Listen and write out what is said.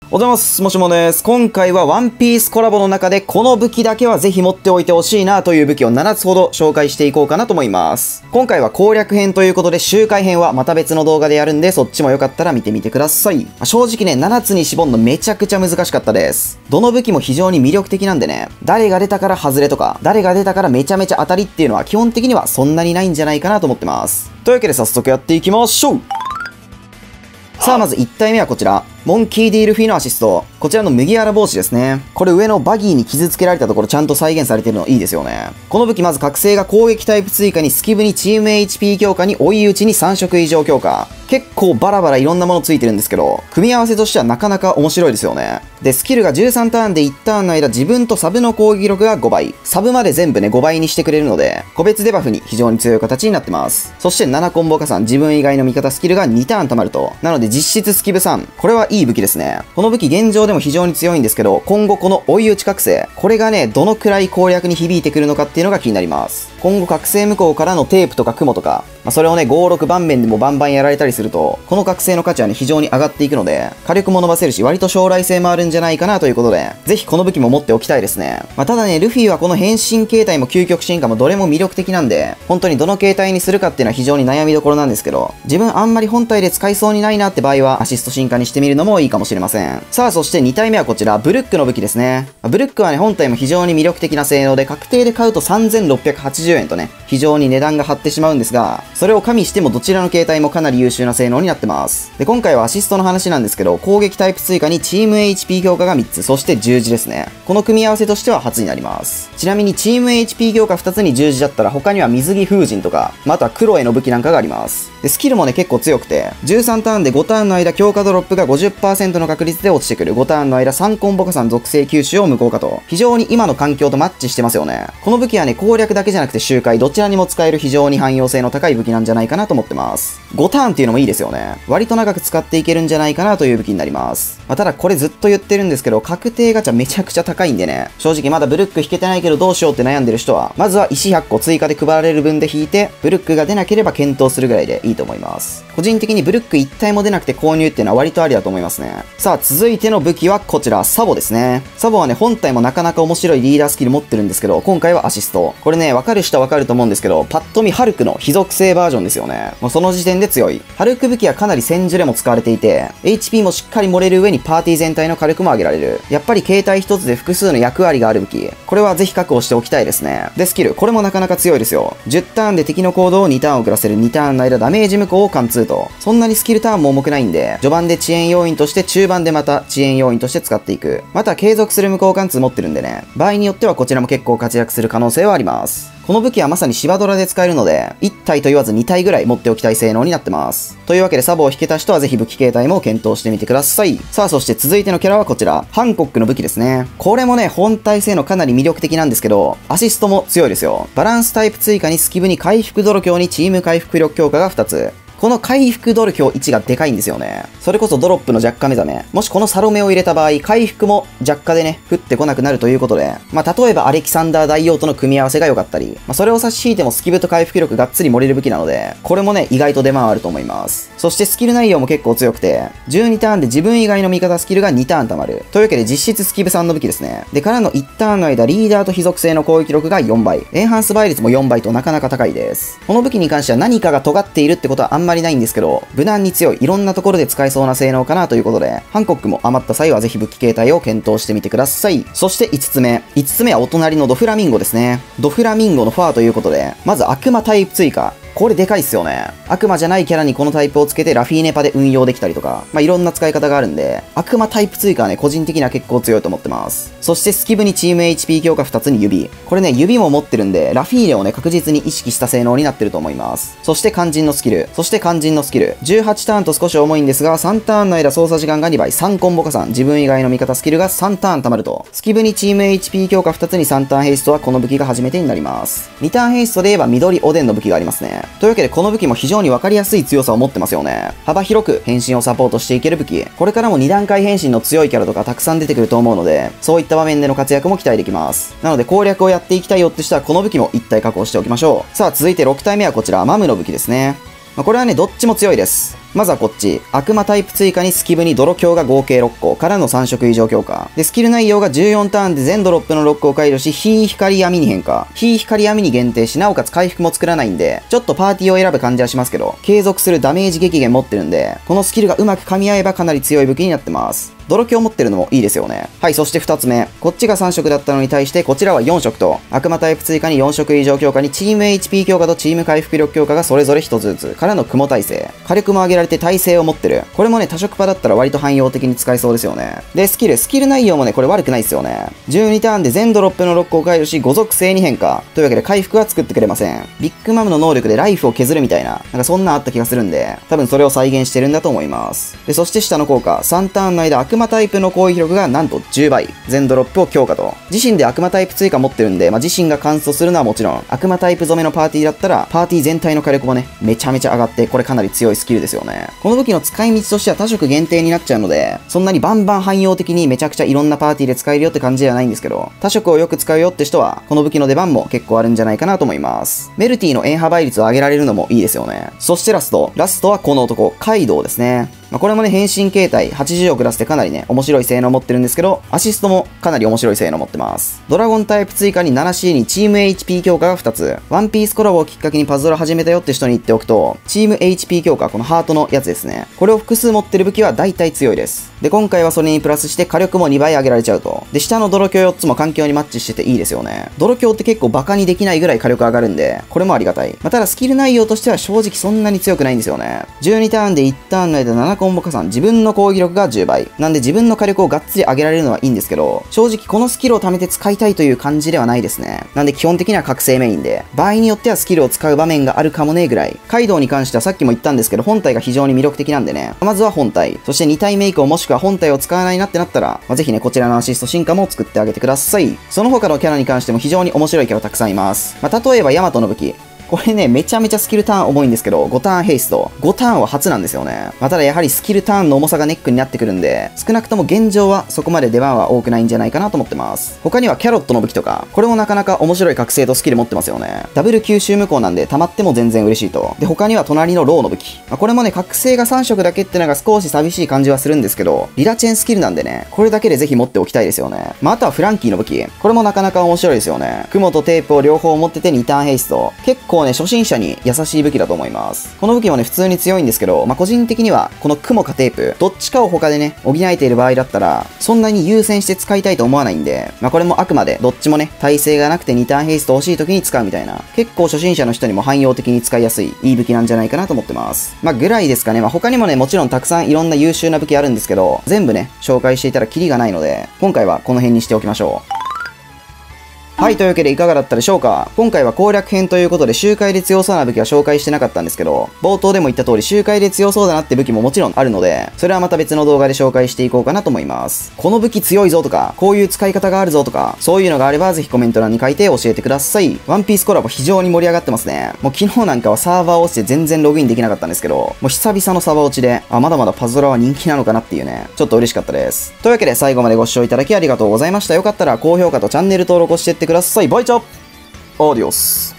おはようございます。もしもです。今回はワンピースコラボの中でこの武器だけはぜひ持っておいてほしいなという武器を7つほど紹介していこうかなと思います。今回は攻略編ということで周回編はまた別の動画でやるんでそっちもよかったら見てみてください。正直ね、7つに絞るのめちゃくちゃ難しかったです。どの武器も非常に魅力的なんでね、誰が出たから外れとか、誰が出たからめちゃめちゃ当たりっていうのは基本的にはそんなにないんじゃないかなと思ってます。というわけで早速やっていきましょう。さあまず1体目はこちら。モンキー・D・ルフィのアシスト。こちらの麦わら帽子ですね。これ上のバギーに傷つけられたところちゃんと再現されてるのいいですよね。この武器まず覚醒が攻撃タイプ追加にスキブにチーム HP 強化に追い打ちに3色以上強化。結構バラバラいろんなものついてるんですけど、組み合わせとしてはなかなか面白いですよね。で、スキルが13ターンで1ターンの間自分とサブの攻撃力が5倍。サブまで全部ね5倍にしてくれるので、個別デバフに非常に強い形になってます。そして7コンボ加算、自分以外の味方スキルが2ターン溜まると。なので実質スキブ3。これはいい武器ですね。この武器現状でも非常に強いんですけど、今後この追い打ち覚醒、これがね、どのくらい攻略に響いてくるのかっていうのが気になります。今後覚醒無効からのテープとか雲とか、それをね、5、6盤面でもバンバンやられたりすると、この覚醒の価値はね、非常に上がっていくので、火力も伸ばせるし、割と将来性もあるんじゃないかなということで、ぜひこの武器も持っておきたいですね。ただね、ルフィはこの変身形態も究極進化もどれも魅力的なんで、本当にどの形態にするかっていうのは非常に悩みどころなんですけど、自分あんまり本体で使いそうにないなって場合は、アシスト進化にしてみるのもいいかもしれません。さあ、そして2体目はこちら、ブルックの武器ですね。ブルックはね、本体も非常に魅力的な性能で、確定で買うと3680円とね、非常に値段が張ってしまうんですが、それを加味してもどちらの形態もかなり優秀な性能になってます。で、今回はアシストの話なんですけど、攻撃タイプ追加にチーム HP 強化が3つ、そして十字ですね。この組み合わせとしては初になります。ちなみにチーム HP 強化2つに十字だったら他には水着風神とか、あとは黒への武器なんかがあります。で、スキルもね、結構強くて、13ターンで5ターンの間強化ドロップが 50% の確率で落ちてくる。5ターンの間3コンボ加算属性吸収を無効化と、非常に今の環境とマッチしてますよね。この武器はね、攻略だけじゃなくて周回、どちらにも使える非常に汎用性の高い武器なんじゃないかなと思ってます。5ターンっていうのもいいですよね。割と長く使っていけるんじゃないかなという武器になります。ただこれずっと言ってるんですけど、確定ガチャめちゃくちゃ高いんでね、正直まだブルック引けてないけどどうしようって悩んでる人は、まずは石100個追加で配られる分で引いて、ブルックが出なければ検討するぐらいでいいと思います。個人的にブルック1体も出なくて購入っていうのは割とありだと思いますね。さあ続いての武器はこちら、サボですね。サボはね、本体もなかなか面白いリーダースキル持ってるんですけど、今回はアシスト。これね、わかる人はわかると思うんですけど、パッと見ハルクの非属性バージョンですよね。もうその時点で強い。ハルク武器はかなり戦術でも使われていて、HP もしっかり盛れる上にパーティー全体の火力も上げられる。やっぱり形態一つで複数の役割がある武器。これはぜひ確保しておきたいですね。で、スキル。これもなかなか強いですよ。10ターンで敵の行動を2ターン遅らせる。2ターンの間ダメージ無効を貫通と。そんなにスキルターンも重くないんで、序盤で遅延要因として中盤でまた遅延要因として使っていく。また継続する無効貫通持ってるんでね。場合によってはこちらも結構活躍する可能性はあります。この武器はまさに芝ドラで使えるので、1体と言わず2体ぐらい持っておきたい性能になってます。というわけでサボを引けた人はぜひ武器形態も検討してみてください。さあそして続いてのキャラはこちら、ハンコックの武器ですね。これもね、本体性能かなり魅力的なんですけど、アシストも強いですよ。バランスタイプ追加にスキブに回復泥強にチーム回復力強化が2つ。この回復ドル強1がでかいんですよね。それこそドロップの弱化目覚め。もしこのサロメを入れた場合、回復も弱化でね、降ってこなくなるということで、例えばアレキサンダー大王との組み合わせが良かったり、それを差し引いてもスキブと回復力がっつり盛れる武器なので、これもね、意外と出回ると思います。そしてスキル内容も結構強くて、12ターンで自分以外の味方スキルが2ターン溜まる。というわけで実質スキブ3の武器ですね。で、からの1ターンの間、リーダーと非属性の攻撃力が4倍。エンハンス倍率も4倍となかなか高いです。この武器に関しては何かが尖っているってことはあんまりないんですけど、無難に強い、いろんなところで使えそうな性能かなということで、ハンコックも余った際はぜひ武器形態を検討してみてください。そして5つ目。5つ目はお隣のドフラミンゴですね。ドフラミンゴのファーということで、まず悪魔タイプ追加。これでかいっすよね。悪魔じゃないキャラにこのタイプをつけてラフィーネパで運用できたりとか、いろんな使い方があるんで、悪魔タイプ追加はね、個人的には結構強いと思ってます。そしてスキブにチーム HP 強化2つに指。これね、指も持ってるんで、ラフィーネをね、確実に意識した性能になってると思います。そして肝心のスキル。18ターンと少し重いんですが、3ターンの間操作時間が2倍、3コンボ加算、自分以外の味方スキルが3ターン溜まると。スキブにチーム HP 強化2つに3ターンヘイストはこの武器が初めてになります。2ターンヘイストで言えば緑おでんの武器がありますね。というわけでこの武器も非常に分かりやすい強さを持ってますよね。幅広く変身をサポートしていける武器。これからも2段階変身の強いキャラとかたくさん出てくると思うので、そういった場面での活躍も期待できます。なので攻略をやっていきたいよって人はこの武器も1体確保しておきましょう。さあ続いて6体目はこちら、マムの武器ですね。 これはね、どっちも強いです。まずはこっち。悪魔タイプ追加にスキブに泥強が合計6個からの3色以上強化。で、スキル内容が14ターンで全ドロップのロックを解除し、非光闇に変化。非光闇に限定し、なおかつ回復も作らないんで、ちょっとパーティーを選ぶ感じはしますけど、継続するダメージ激減持ってるんで、このスキルがうまく噛み合えばかなり強い武器になってます。泥強持ってるのもいいですよね。はい、そして2つ目。こっちが3色だったのに対して、こちらは4色と、悪魔タイプ追加に4色以上強化にチーム HP 強化とチーム回復力強化がそれぞれ1つずつからの雲耐性。火力も上げられて耐性を持ってる。これもね、多色パだったら割と汎用的に使えそうですよね。で、スキル内容もね、これ悪くないですよね。12ターンで全ドロップのロックを解除し、5属性に変化。というわけで回復は作ってくれません。ビッグマムの能力でライフを削るみたいな、なんかそんなあった気がするんで、多分それを再現してるんだと思います。で、そして下の効果。3ターンの間、悪魔タイプの攻撃力がなんと10倍。全ドロップを強化と。自身で悪魔タイプ追加持ってるんで、自身が完走するのはもちろん、悪魔タイプ染めのパーティーだったら、パーティー全体の火力もね、めちゃめちゃ上がって、これかなり強いスキルですよね。この武器の使い道としては多色限定になっちゃうので、そんなにバンバン汎用的にめちゃくちゃいろんなパーティーで使えるよって感じではないんですけど、多色をよく使うよって人は、この武器の出番も結構あるんじゃないかなと思います。メルティの円破倍率を上げられるのもいいですよね。そしてラストはこの男、カイドウですね。これもね、変身形態80をクラスでかなりね、面白い性能を持ってるんですけど、アシストもかなり面白い性能を持ってます。ドラゴンタイプ追加に 7C にチーム HP 強化が2つ。ワンピースコラボをきっかけにパズドラ始めたよって人に言っておくと、チーム HP 強化、このハートのやつですね。これを複数持ってる武器は大体強いです。で、今回はそれにプラスして火力も2倍上げられちゃうと。で、下の泥強4つも環境にマッチしてていいですよね。泥強って結構バカにできないぐらい火力上がるんで、これもありがたい。ただスキル内容としては正直そんなに強くないんですよね。12ターンで1ターンの間7コンボ加算、自分の攻撃力が10倍。なんで自分の火力をがっつり上げられるのはいいんですけど、正直このスキルを貯めて使いたいという感じではないですね。なんで基本的には覚醒メインで、場合によってはスキルを使う場面があるかもねぐらい。カイドウに関してはさっきも言ったんですけど、本体が非常に魅力的なんでね。まずは本体。そして2体目以降もしくは本体を使わないなってなったら、ぜひね、こちらのアシスト進化も作ってあげてください。その他のキャラに関しても非常に面白いキャラたくさんいます。例えばヤマトの武器。これね、めちゃめちゃスキルターン重いんですけど、5ターンヘイスト。5ターンは初なんですよね。ただやはりスキルターンの重さがネックになってくるんで、少なくとも現状はそこまで出番は多くないんじゃないかなと思ってます。他にはキャロットの武器とか、これもなかなか面白い覚醒とスキル持ってますよね。ダブル吸収無効なんで溜まっても全然嬉しいと。で、他には隣のローの武器。これもね、覚醒が3色だけってのが少し寂しい感じはするんですけど、リラチェンスキルなんでね、これだけでぜひ持っておきたいですよね。あとはフランキーの武器。これもなかなか面白いですよね。雲とテープを両方持ってて2ターンヘイスト。結構ね、初心者に優しい武器だと思います。この武器もね、普通に強いんですけど、個人的には、この雲かテープ、どっちかを他でね、補えている場合だったら、そんなに優先して使いたいと思わないんで、これもあくまで、どっちもね、耐性がなくて2ターンヘイスト欲しい時に使うみたいな、結構初心者の人にも汎用的に使いやすい、いい武器なんじゃないかなと思ってます。ぐらいですかね。他にもね、もちろんたくさんいろんな優秀な武器あるんですけど、全部ね、紹介していたらキリがないので、今回はこの辺にしておきましょう。はい、というわけでいかがだったでしょうか。今回は攻略編ということで周回で強そうな武器は紹介してなかったんですけど、冒頭でも言った通り周回で強そうだなって武器ももちろんあるので、それはまた別の動画で紹介していこうかなと思います。この武器強いぞとか、こういう使い方があるぞとか、そういうのがあればぜひコメント欄に書いて教えてください。ワンピースコラボ非常に盛り上がってますね。もう昨日なんかはサーバー落ちて全然ログインできなかったんですけど、もう久々のサーバー落ちで、まだまだパズドラは人気なのかなっていうね、ちょっと嬉しかったです。というわけで最後までご視聴いただきありがとうございました。よかったら高評価とチャンネル登録をしていってください。バイチャアディオス。